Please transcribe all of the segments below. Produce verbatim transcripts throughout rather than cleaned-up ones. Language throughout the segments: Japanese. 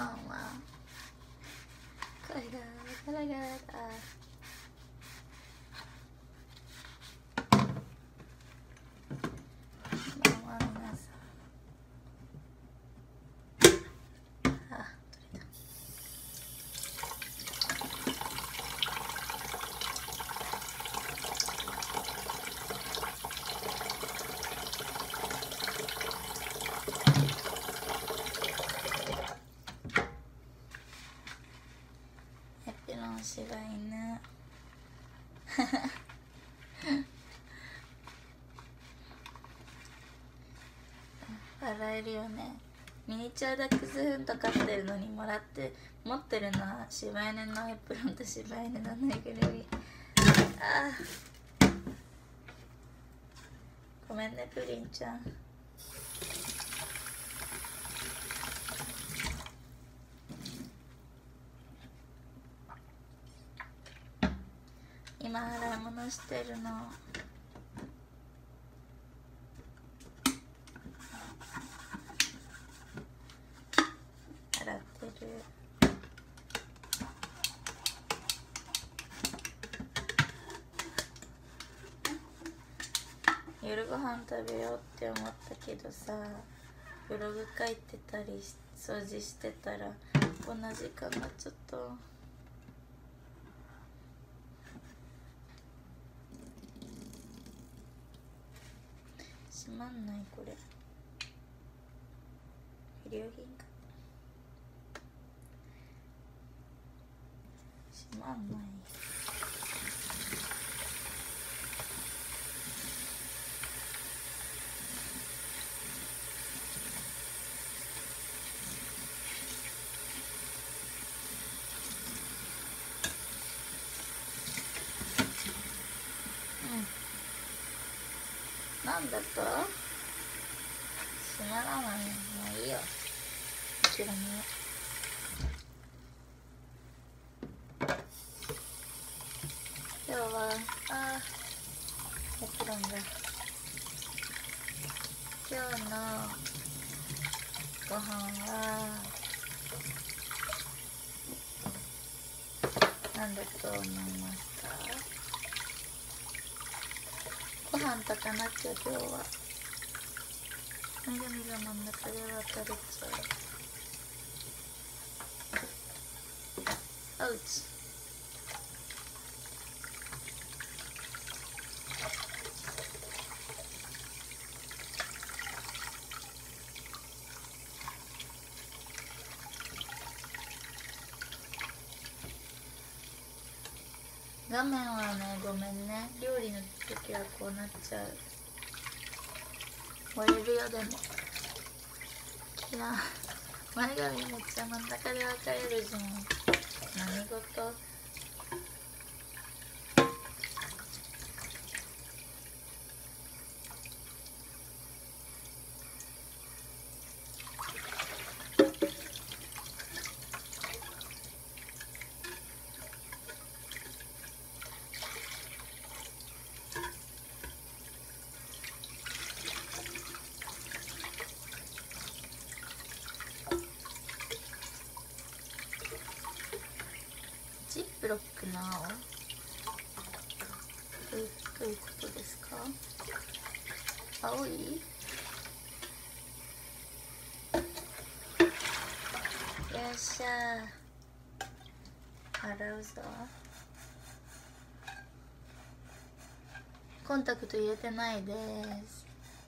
まんはこれがガラガラだ。こんばんは皆さん。あ、取れた。エプロン柴犬笑えるよね。ミニチュアダックスフント飼ってるのにもらって持ってるのは柴犬のエプロンと柴犬のぬいぐるみ。ああ、ごめんねプリンちゃん。今洗い物してるの。洗ってる。夜ご飯食べようって思ったけどさ、ブログ書いてたり掃除してたらこんな時間になっちゃった。閉まんないこれ。衣料品か。閉まんない。うん。なんだと？閉まらない。もういいよ。諦めよう。今日はあーエプロンだ。今日のご飯は何だと思いますか？ご飯炊かなきゃ今日は。みるみる真ん中で分かれちゃう。アウチ。画面はね、ごめんね。料理の時はこうなっちゃう。燃えるよでも。いや、前髪めっちゃ真ん中で分かれるじゃん。何事？ジップロックの青？どういう、どういうことですか？青い？よっしゃー。洗うぞ。コンタクト入れてないです。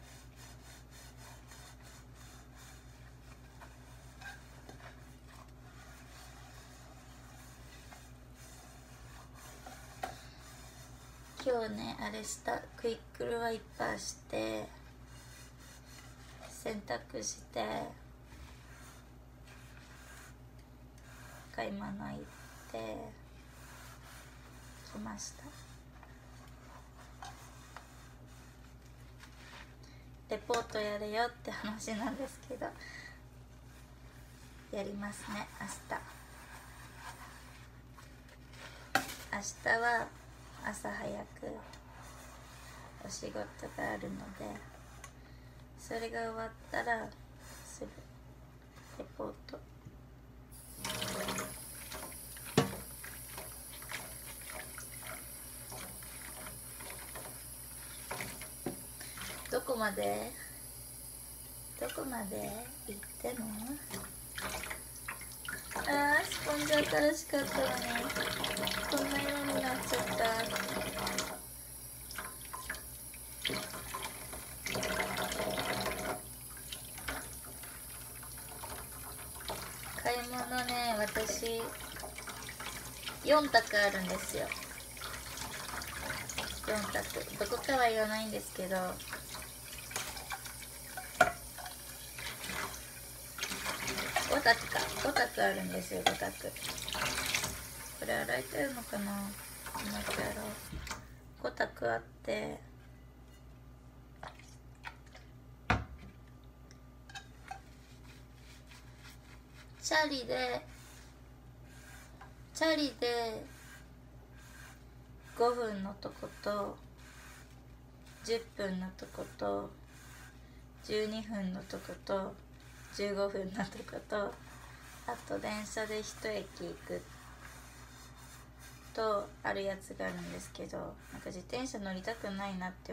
今日ねあれした。クイックルワイパーして洗濯して買い物行って来ました。レポートやれよって話なんですけど、やりますね明日。明日は朝早くお仕事があるので、それが終わったらすぐレポートこまでどこまで行ってんの？あー、スポンジ新しかったのにこんな色になっちゃった。買い物ね、私よん択あるんですよ。よん択、どこかは言わないんですけど、ご択か、ご択あるんですよ。ご択。これ洗えてるのかな。もう一回やろう。ご択あって、チャリでチャリでごふんのとことじゅっぷんのとことじゅうにふんのとことじゅうごふんのとこと、あと電車で一駅行くとあるやつがあるんですけど、なんか自転車乗りたくないなって